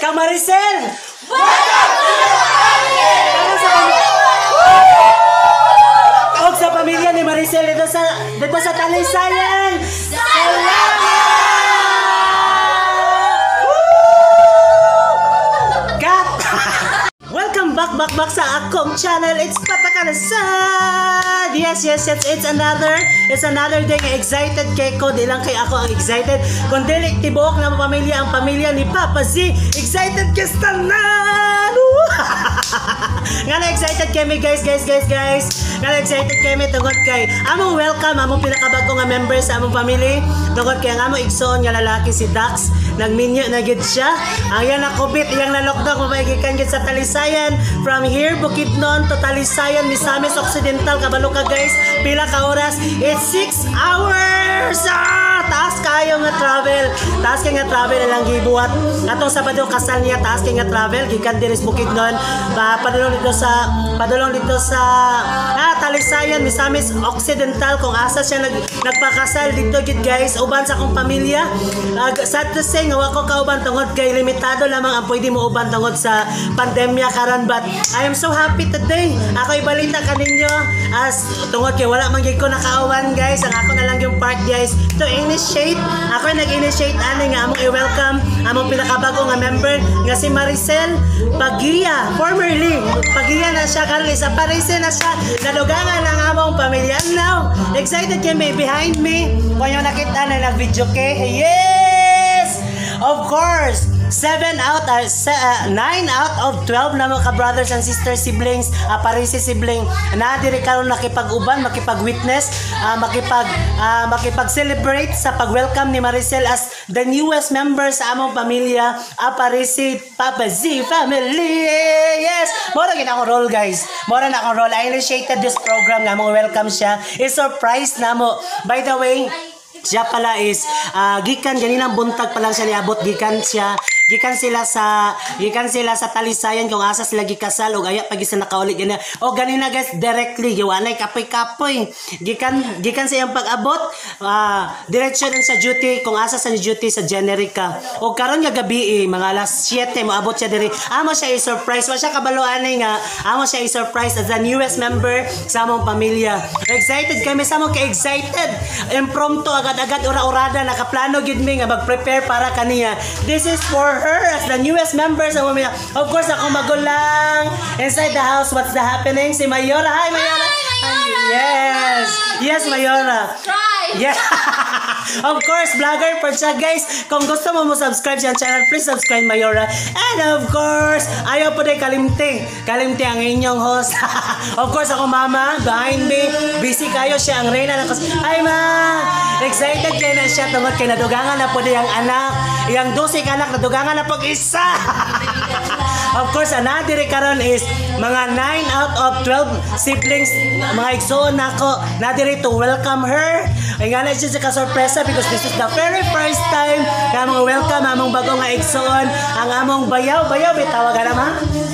Kang Maricel! Og sa pamilya ni Maricel dito sa Talisayan! Welcome back sa akong channel. It's Patakalasan. Yes, it's another day nga excited kay ko. Di lang kay ako ang excited, kundi tibuok na pamilya, ang pamilya ni Papa Z. Excited kay tanan. Nga na excited kami guys. Nga na excited kami tungod kay among welcome among pinakabago nga members sa among family. Tungod kay ang among igsoon nga lalaki si Dax. Nagminyo na gid siya. Ang yan na COVID, yang na lockdown mapagikan gid sa Talisayan. From here, Bukidnon to Talisayan, Misamis Occidental, kabalo ka guys. Pila ka oras? It's 6 hours! Taas kayo nga travel. Taas kayo nga travel lang gibuhat. Atong Sabado kasal niya, taas kayo nga travel. Gikan diris Bukidnon. Padulong dito sa Talisayan, Misamis Occidental. Kung asa siya nagpakasal dito gid guys. Uban sa akong pamilya. Sad to say, nga wako kauban tungod kay limitado lamang ang pwede mo uban tungod sa pandemya karon, but I am so happy today. Ako ibalita kaninyo as tungod kay wala man gyud ko nakaawan guys. Ang ako na lang yung part guys to initiate. Ako nag-initiate ani nga among i-welcome among pinakabago nga member nga si Maricel Pagia. Formerly Pagia na siya karon isa Maricel na siya. Nadugangan ang among pamilya now. Excited kami behind me. Kung yung nakita na nag-video kay yes! Of course, 9 out of 12 na mga brothers and sisters, siblings, Parisi sibling, na diri karon nakipag-uban, makipag-witness, makipag-celebrate sa pag-welcome ni Maricel as the newest member sa among pamilya, Parisi Papa Z family. Yes! Mora gid akong role guys. Mora na akong role. I initiated this program nga mo welcome siya. I-surprise na mo. By the way, siya pala is gikan ganinang buntag pa lang siya niabot, gikan sila sa Talisayan kung asa sila gikasal og aya pag isa nakaulit gani o ganina guys directly giwanay kapoy gikan sa iyang pag-abot diretso din sa duty kung asa sa duty sa Generica og karon nga gabi mga alas 7 moabot siya diri. Amo siya i-surprise wa siya kabaloan nga amo siya i-surprise as the newest member sa among pamilya. Excited kami sa mo ka-excited impromptu agad-agad ura-urada nakaplano gid mi nga mag-prepare para kaniya. This is for her as the newest member sa pamilya. Of course ako magulang inside the house. What's the happening? Si Mayora. Hi Mayora. Yes Mayora. Yeah. Of course, vlogger po siya guys. Kung gusto mo subscribe sa channel, please subscribe Mayora. And of course, ayaw po din kalimti ang inyong host. Of course, ako mama, behind me, busy kayo, siya ang reyna ng Ay ma, excited kayo na siya tungod kay nadugangan na po din ang anak. Yang 12 anak nadugangan na po isa. Of course, anadiri karon is mga 9 out of 12 siblings, mga igsoon nako, nadiri to welcome her. Ay nga na siya sa kasorpresa because this is the very first time na among welcome among bagong nga igsoon, ang among bayaw, bitawagan naman.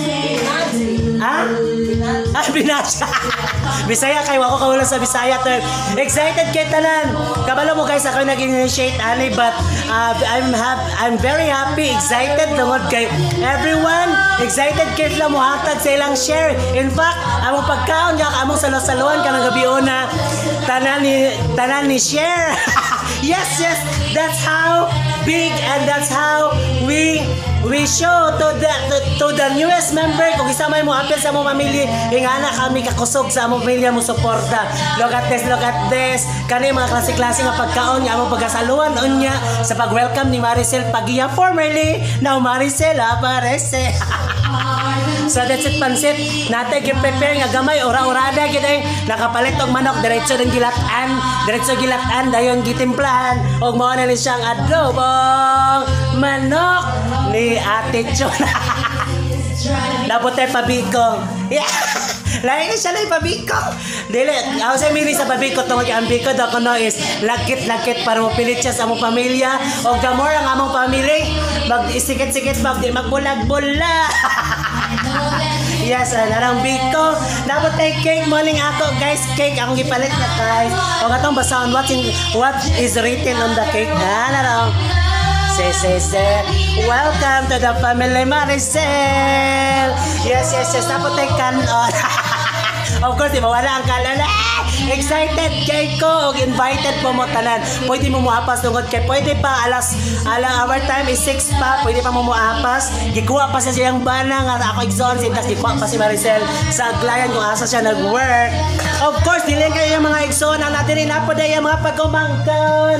Binasya. Bisaya kay wako kawala sa Bisaya term. Excited kay tanan. Kabalo mo guys ako nag-initiate ani but I'm very happy, excited tungod kay everyone. Excited kay sila mo hatag sa ilang share. In fact, among pagkaon nga among salusaluan kanang gabi una tanan ni share. Yes, that's how big and that's how we show to the newest member. Kung isama mo apel sa among pamilya, ingana kami kakusog sa among pamilya mo suporta. Look at this. Kani mga klase-klase nga pagkaon nga among pagasaluan unya sa pag-welcome ni Maricel Pagia, formerly now Maricel Aparece. So that's it pansit. Natay gi-prepare nga gamay ora-orada gid nakapalit og manok diretso gilatan dayon gitimplahan og mao na ni siyang adobong manok ni Ate Chona. Naputay pabiko. Yeah. Lain na siya lang pabiko. Dili, ako sa mili sa pabiko tungod ang biko daw ko no is lagkit para mapilit siya sa among pamilya o gamor ang among pamilya. Mag-isikit-sikit magbulag-bulag. Yes, narang biko. Dapat tay cake morning ako guys. Cake akong gipalit na guys. O katong basahan what is written on the cake. Narang. Se. Welcome to the family, Maricel! Yes. Tapos tayo kanon. Of course, di mawala ang kanon. Excited kay ko. Invited po mo tanan. Pwede mo muapas tungod kay pwede pa our time is 6 pa. Pwede pa mo muapas. Gikuha pa sa siyang bana nga ako igsoon si tas gikuha pa si Maricel sa aglayan kung asa siya nag-work. Of course, dili kayo yung mga igsoon ang natin rin apo day yung mga pagkumangkaon.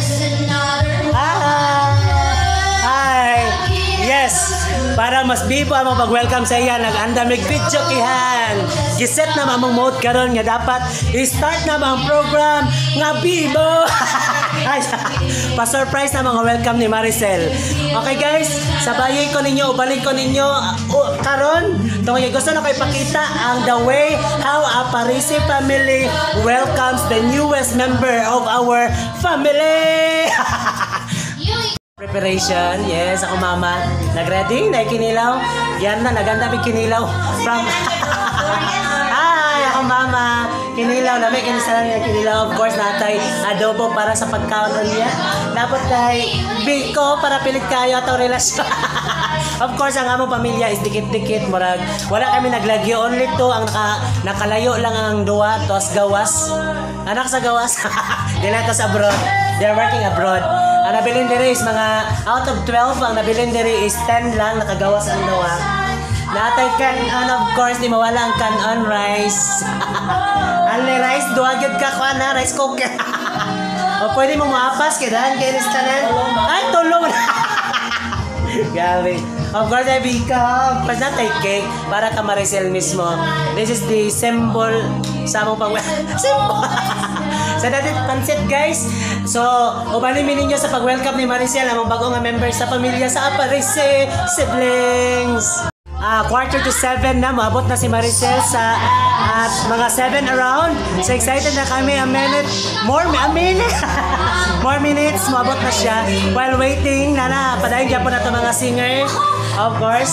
Hi! Yes! Para mas bibo ang pag-welcome sa iya, nag-anda mag-video kihan. Giset na mamang mode karon nga dapat i-start na ang program nga bibo. Pa-surprise na mga welcome ni Maricel. Okay guys, sabayin ko ninyo, ubalik ko ninyo karon. Tungkol gusto na ko ipakita ang the way how a Parisi family welcomes the newest member of our family. Preparation, yes, ako mama. Nag-ready? Naikinilaw? Yan na, naganda may kinilaw. From... Ay, ako mama. Kinilaw, namin kinisalan niya kinilaw. Of course, natay adobo para sa pagkaon niya. Dapat kay biko para pilit kayo atong relasyon. Of course, ang among pamilya is dikit-dikit. Murag, wala kami naglagyo. Only to, ang nakalayo lang ang duwa. Tos gawas. Anak sa gawas. Dila to sa abroad. They're working abroad. Ang nabilin diri is mga out of 12, ang nabilin diri is 10 lang nakagawas ang duwa. Natay kanon, of course, di mawala ang kanon rice. Only rice, duwa gyud ka kuan na rice cooker. O pwede mo maapas kaya kay restaurant. Ay tulong. Gabi. Of course, I become pas natay cake para ka Maricel mismo. This is the symbol sa among symbol. Sa datit pansit guys. So, ubanin mi ninyo sa pag-welcome ni Maricel ang bago nga member sa pamilya sa Parisi siblings. 6:45 na, maabot na si Maricel sa at mga 7 around. So excited na kami, a minute, more minutes, maabot na siya. While waiting, padayon dyan po na ito mga singer. Of course.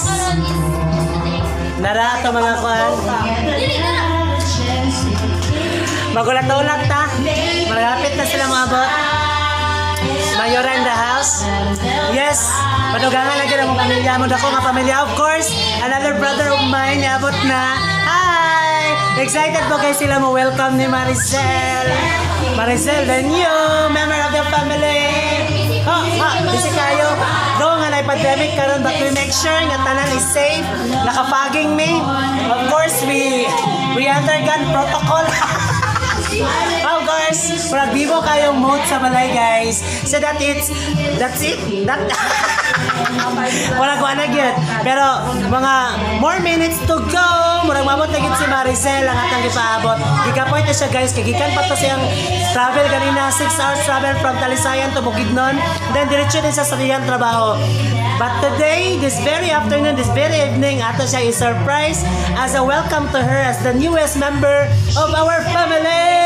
Nara ito mga kwan. Magulat-ulat ta. Malapit na sila maabot. Mayora in the house. Yes. Padugangan lagi ng pamilya mo. Dako nga pamilya. Of course, another brother of mine. Abot na. Hi! Excited po kayo sila mo. Welcome ni Maricel. Maricel, the new member of the family. Busy kayo. Doon nga na pandemic karon, but we make sure nga tanan is safe. Nakapaging me. Of course, we undergone protocol. Of course, bibo kayong mode sa balay guys. So that's it. Wala ko na yun. Pero mga more minutes to go. Murag mamot na si Maricel ang atang ipaabot. Gigapoy na siya guys. Kagikan pa to siyang travel kanina. 6 hours travel from Talisayan to Bukidnon. Then diretso din sa sariyang trabaho. But today, this very afternoon, this very evening, ato siya i-surprise as a welcome to her as the newest member of our family!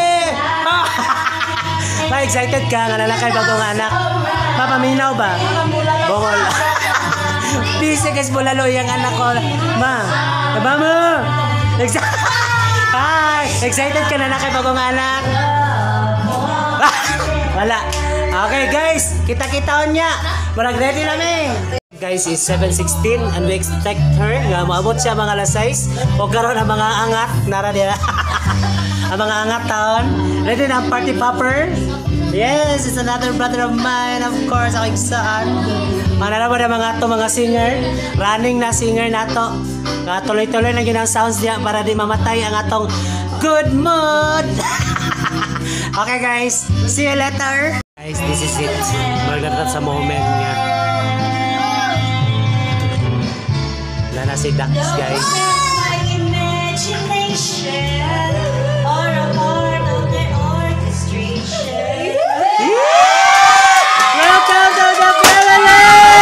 Ma-excited ka nga na kay bagong anak. Mapaminaw ba? Bongol. Busy guys, bulalo yung anak ko. Ma, diba mo? Excited ka na kay bagong anak? Wala. Okay guys, kita-kitaon niya. Marag ready namin. Guys, is 7:16 and we expect her nga maabot siya mga alas 6 o karon ang mga angat nara dia. Ang mga angat taon. Ready na ang party popper? Yes, it's another brother of mine, of course, ako iksaan. Manalaman na mga singer, running na singer nato. Tuloy-tuloy na ginang sounds niya para di mamatay ang atong good mood. Okay guys, see you later. Guys, this is it. Magdadat sa moment nga. Wala na si Dax, guys. Welcome to the family!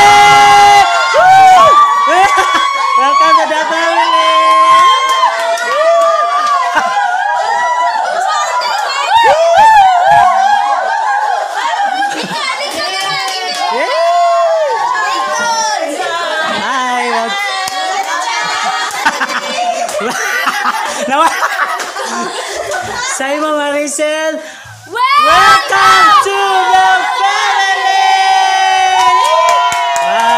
Welcome to the family! Say mo Maricel, welcome to the family! Wow!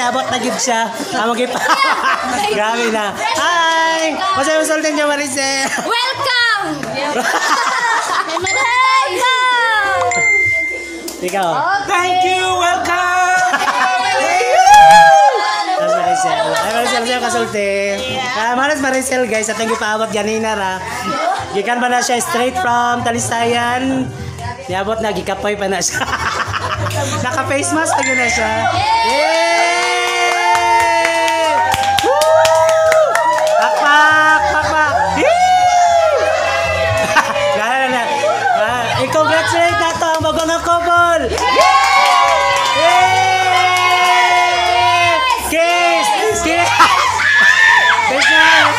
niabot na gid siya. Amo gid pa. Grabe na. Hi! What's yung sultan niyo, Maricel? Welcome! Ikaw. Thank you, welcome! Mas Maricel. Ay, Maricel, siya kasulti. Maras Maricel, guys. At thank you paabot ganina ra. Gikan ba na siya straight from Talisayan. Niabot na, gikapoy pa na siya. Naka-face mask pa na siya. Yay! Woo! Pakpak! Pakpak! Lala. I-congratulate na to ang bagong couple! Yay! Kiss! Kiss! Kiss na!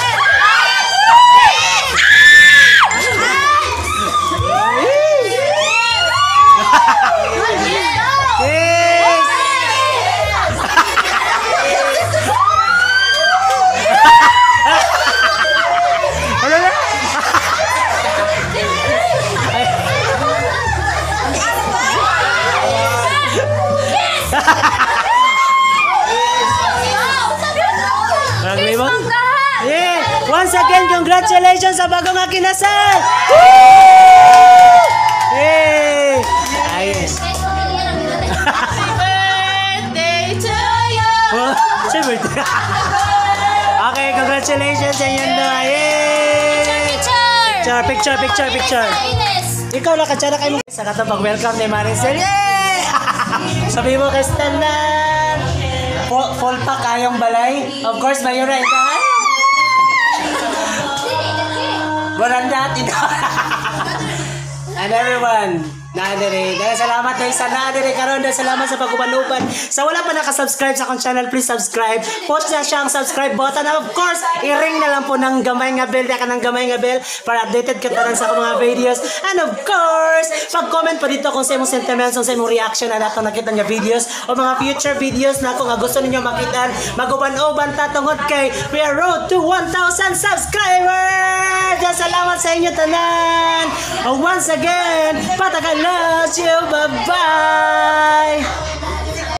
Yeah. Once again, congratulations sa bagong kinasal! Yay! Ayos. Happy birthday to you! Okay, congratulations sa inyo na. Yay! Picture. Ikaw lang, katsara kayo sa katapag welcome ni Maricel. Yay! Sabi mo kay Stanan. Full pack kayong balay. Of course, Mayura, ito. Burandat, ito. And everyone, naadere. Dahil salamat dahil sa naadere karon. Dahil salamat sa pagkubanuban. Sa wala pa nakasubscribe sa akong channel, please subscribe. Post na siya ang subscribe button. And of course, i-ring na lang po ng gamay nga bell. Daka ng gamay nga bell para updated ka tanan sa akong mga videos. And of course, pag-comment pa dito kung sa imong sentiments, sa imong reaction na nato nakita nga videos o mga future videos na kung gusto ninyo makita. Maguban-uban tatungod kay we are road to 1,000 subscribers. Dahil salamat sa inyo tanan. Once again, Patakan loves you. Bye-bye.